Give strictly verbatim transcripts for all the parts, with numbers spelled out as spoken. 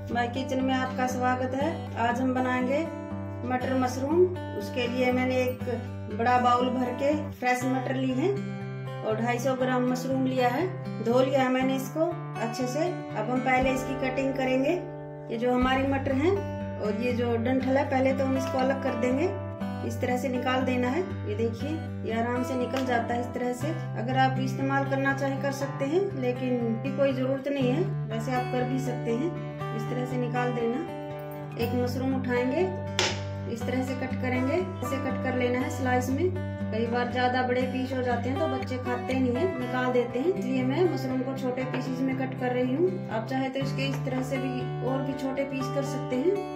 My kitchen में आपका स्वागत है। आज हम बनाएंगे मटर मशरूम। उसके लिए मैंने एक बड़ा बाउल भर के फ्रेश मटर ली है और दो सौ पचास ग्राम मशरूम लिया है। धो लिया है मैंने इसको अच्छे से। अब हम पहले इसकी कटिंग करेंगे। ये जो हमारी मटर है और ये जो डंठल है, पहले तो हम इसको अलग कर देंगे। इस तरह से निकाल देना है। ये देखिए, ये आराम से निकल जाता है इस तरह से। अगर आप इस्तेमाल करना चाहे कर सकते हैं, लेकिन की कोई जरूरत नहीं है, वैसे आप कर भी सकते हैं। इस तरह से निकाल देना। एक मशरूम उठाएंगे, इस तरह से कट करेंगे। ऐसे कट कर लेना है स्लाइस में। कई बार ज्यादा बड़े पीस हो जाते हैं तो बच्चे खाते नहीं है, निकाल देते हैं, इसलिए मैं मशरूम को छोटे पीसेस में कट कर रही हूँ। आप चाहे तो इसके इस तरह से भी और भी छोटे पीस कर सकते हैं।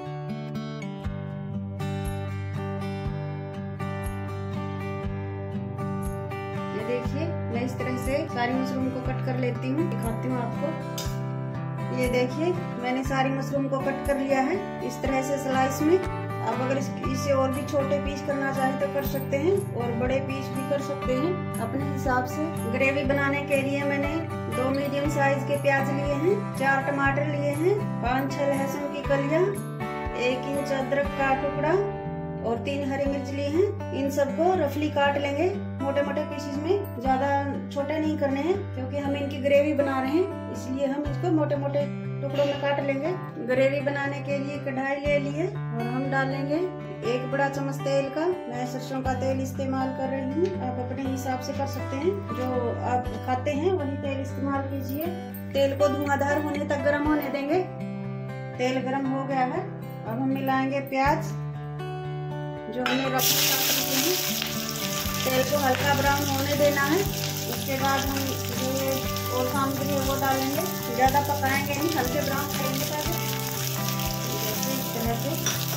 देखिए, मैं इस तरह से सारी मशरूम को कट कर लेती हूँ, दिखाती हूँ आपको। ये देखिए, मैंने सारी मशरूम को कट कर लिया है इस तरह से स्लाइस में। आप अगर इसे और भी छोटे पीस करना चाहे तो कर सकते हैं और बड़े पीस भी कर सकते हैं अपने हिसाब से। ग्रेवी बनाने के लिए मैंने दो मीडियम साइज के प्याज लिए हैं, चार टमाटर लिए हैं, पाँच छह लहसुन की कलियां, एक इंच अदरक का टुकड़ा और तीन हरी मिर्च लिए हैं। इन सबको रफली काट लेंगे मोटे मोटे पीसेस में। ज्यादा छोटे नहीं करने हैं क्योंकि हम इनकी ग्रेवी बना रहे हैं, इसलिए हम इसको मोटे मोटे टुकड़ों में काट लेंगे। ग्रेवी बनाने के लिए कढ़ाई ले ली है और हम डालेंगे एक बड़ा चम्मच तेल का। मैं सरसों का तेल इस्तेमाल कर रही हूँ, आप अपने हिसाब से कर सकते हैं। जो आप खाते हैं वही तेल इस्तेमाल कीजिए। तेल को धुआंधार होने तक गर्म होने देंगे। तेल गर्म हो गया है। अब हम मिलाएंगे प्याज जो हमने रखा है। तेल को हल्का ब्राउन होने देना है। उसके बाद हम जो और सामग्री है वो डालेंगे। ज्यादा पकाएंगे नहीं, हल्के ब्राउन करेंगे पहले इस तरह से।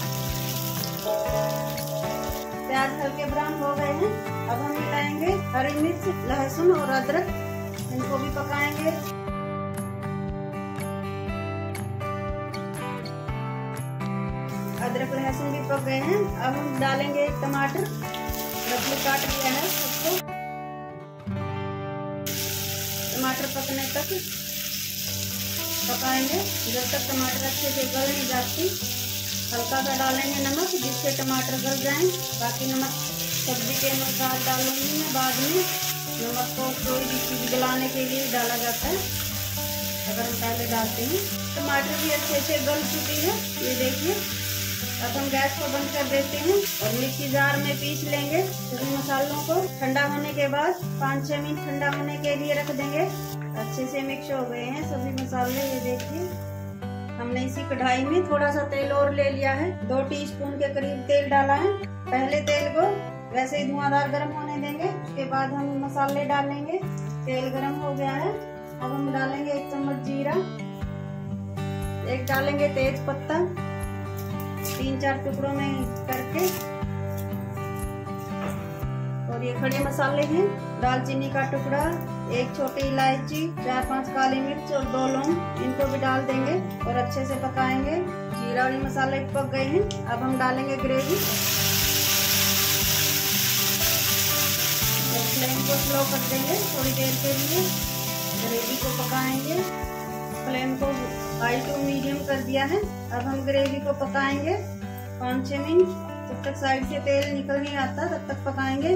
प्याज हल्के ब्राउन हो गए हैं। अब हम मिलाएंगे हरी मिर्च, लहसुन और अदरक, इनको भी पकाएंगे। अदरक लहसुन भी पक गए हैं। अब हम डालेंगे एक टमाटर, रफली काट लिया है उसको। टमाटर पकने तक पकाएंगे जब तक टमाटर अच्छे से गल नहीं जाती। हल्का सा डालेंगे नमक, जिससे टमाटर गल जाएं। बाकी नमक सब्जी के अनुसार डालूंगी मैं बाद में। नमक को कोई भी चीज गलाने के लिए डाला जाता है, अगर हम पहले डालते हैं। टमाटर भी अच्छे से गल चुकी है, ये देखिए। अब हम गैस को बंद कर देते हैं और मिक्सी जार में पीस लेंगे सभी मसालों को। ठंडा होने के बाद पाँच छह मिनट ठंडा होने के लिए रख देंगे। अच्छे से मिक्स हो गए हैं सभी मसाले, ये देखिए। हमने इसी कढ़ाई में थोड़ा सा तेल और ले लिया है, दो टीस्पून के करीब तेल डाला है। पहले तेल को वैसे ही धुआंधार गर्म होने देंगे, उसके बाद हम मसाले डालेंगे। तेल गर्म हो गया है। अब हम डालेंगे एक चम्मच जीरा, एक डालेंगे तेज पत्ता तीन चार टुकड़ों में करके, और ये खड़े मसाले हैं, दालचीनी का टुकड़ा, एक छोटी इलायची, चार पांच काली मिर्च और दो लौंग, इनको भी डाल देंगे और अच्छे से पकाएंगे। जीरा और मसाले पक गए हैं। अब हम डालेंगे ग्रेवी। फ्लेम को स्लो कर देंगे थोड़ी देर के लिए। ग्रेवी को पकाएंगे। फ्लेम को हाई टू मीडियम कर दिया है। अब हम ग्रेवी को पकाएंगे पाँच छह मिनट, जब तक साइड से तेल निकल नहीं आता तब तक पकाएंगे।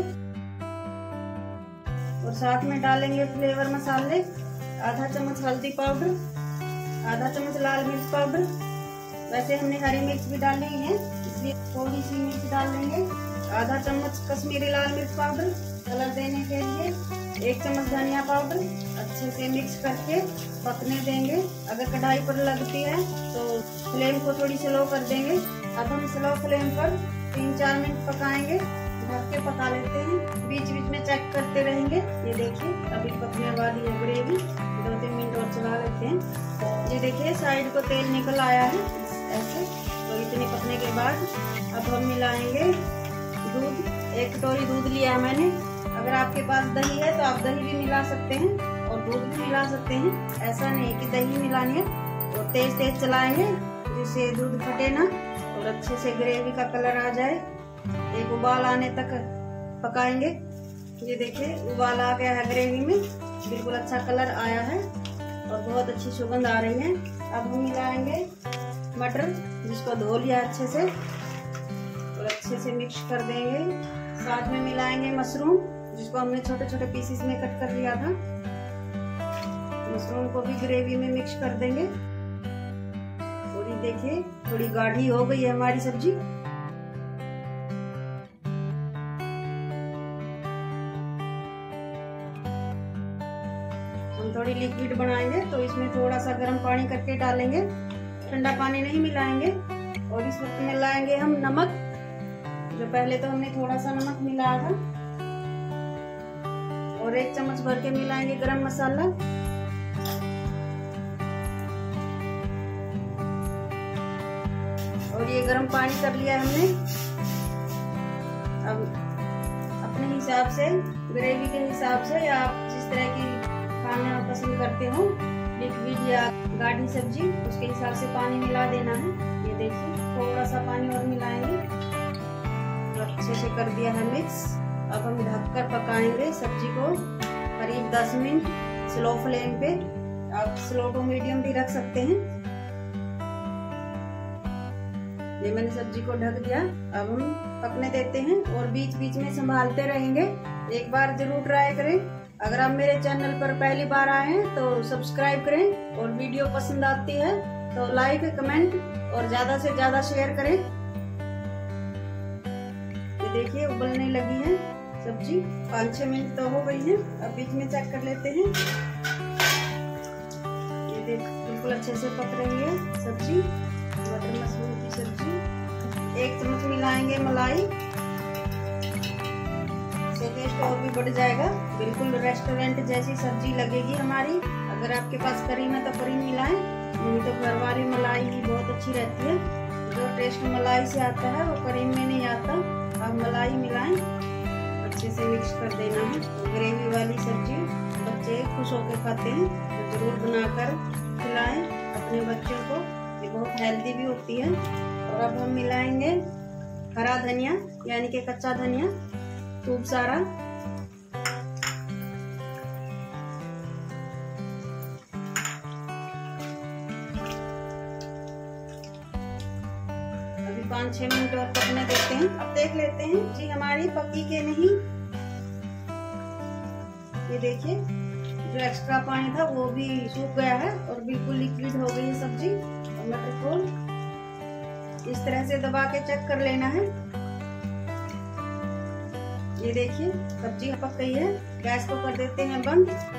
और साथ में डालेंगे फ्लेवर मसाले, आधा चम्मच हल्दी पाउडर, आधा चम्मच लाल मिर्च पाउडर। वैसे हमने हरी मिर्च भी डाली है, इसलिए थोड़ी सी मिर्च डाल लेंगे। आधा चम्मच कश्मीरी लाल मिर्च पाउडर कलर देने के लिए, एक चम्मच धनिया पाउडर। अच्छे से मिक्स करके पकने देंगे। अगर कढ़ाई पर लगती है तो फ्लेम को थोड़ी स्लो कर देंगे। अब हम स्लो फ्लेम पर तीन चार मिनट पकाएंगे, ढक के पका लेते हैं। बीच बीच में चेक करते रहेंगे। ये देखिए, अभी पकने वाली है ग्रेवी, दो तीन मिनट और चला लेते हैं। ये देखिए, साइड को तेल निकल आया है ऐसे। तो इतने पकने के बाद अब हम मिलाएंगे दूध। एक कटोरी दूध लिया है मैंने। अगर आपके पास दही है तो आप दही भी मिला सकते हैं और दूध भी मिला सकते हैं। ऐसा नहीं कि दही मिलानी है। और तेज तेज चलाएंगे जिससे दूध फटे ना और अच्छे से ग्रेवी का कलर आ जाए। एक उबाल आने तक पकाएंगे। ये देखिए, उबाल आ गया है ग्रेवी में, बिल्कुल अच्छा कलर आया है और बहुत अच्छी सुगंध आ रही है। अब हम मिलाएंगे मटर जिसको धो लिया अच्छे से और अच्छे से मिक्स कर देंगे। साथ में मिलाएंगे मशरूम जिसको हमने छोटे छोटे पीसेस में कट कर लिया था। मशरूम को भी ग्रेवी में मिक्स कर देंगे। थोड़ी देखिए थोड़ी गाढ़ी हो गई है हमारी सब्जी। हम थोड़ी लिक्विड बनाएंगे तो इसमें थोड़ा सा गर्म पानी करके डालेंगे, ठंडा पानी नहीं मिलाएंगे। और इस वक्त मिलाएंगे हम नमक, जो पहले तो हमने थोड़ा सा नमक मिलाया था। और एक चम्मच भर के मिलाएंगे गरम मसाला। और ये गरम पानी कर लिया हमने। अब अपने हिसाब से, ग्रेवी के हिसाब से, या आप जिस तरह की खाना पसंद करते हो, लिक्विड या गाढ़ी सब्जी, उसके हिसाब से पानी मिला देना है। ये देखिए थोड़ा सा पानी और मिलाएंगे। अच्छे से कर दिया है मिक्स। अब हम ढककर पकाएंगे सब्जी को करीब दस मिनट स्लो फ्लेम पे। आप स्लो टू मीडियम भी रख सकते हैं। ये मैंने सब्जी को ढक दिया। अब हम पकने देते हैं और बीच बीच में संभालते रहेंगे। एक बार जरूर ट्राई करें। अगर आप मेरे चैनल पर पहली बार आए हैं तो सब्सक्राइब करें और वीडियो पसंद आती है तो लाइक, कमेंट और ज्यादा से ज्यादा शेयर करें। ये देखिए उबलने लगी है सब्जी। पाँच छह मिनट तो हो गई है। अब बीच में चेक कर लेते हैं। ये देख बिल्कुल अच्छे से पक रही है सब्जी, मटर मशरूम की सब्जी। एक चम्मच मिलाएंगे मलाई, इससे टेस्ट और भी बढ़ जाएगा। बिल्कुल रेस्टोरेंट जैसी सब्जी लगेगी हमारी। अगर आपके पास करीम है तो करीम मिलाएं, नहीं तो घर वाली मलाई ही बहुत अच्छी रहती है। जो टेस्ट मलाई से आता है वो करीम में नहीं आता। आप मलाई मिलाएं, अच्छे से मिक्स कर देना है। ग्रेवी वाली सब्जी बच्चे खुश होकर खाते हैं, तो जरूर बनाकर खिलाएं अपने बच्चों को। ये बहुत हेल्दी भी होती है। और अब हम मिलाएंगे हरा धनिया, यानी कि कच्चा धनिया खूब सारा। अभी पाँच छह मिनट और पकने देते हैं। अब देख लेते हैं जी हमारी पकी के नहीं। ये देखिए जो एक्स्ट्रा पानी था वो भी सूख गया है और बिल्कुल लिक्विड हो गई है सब्जी। और मटर को इस तरह से दबा के चेक कर लेना है। ये देखिए सब्जी पक गई है। गैस को कर देते हैं बंद।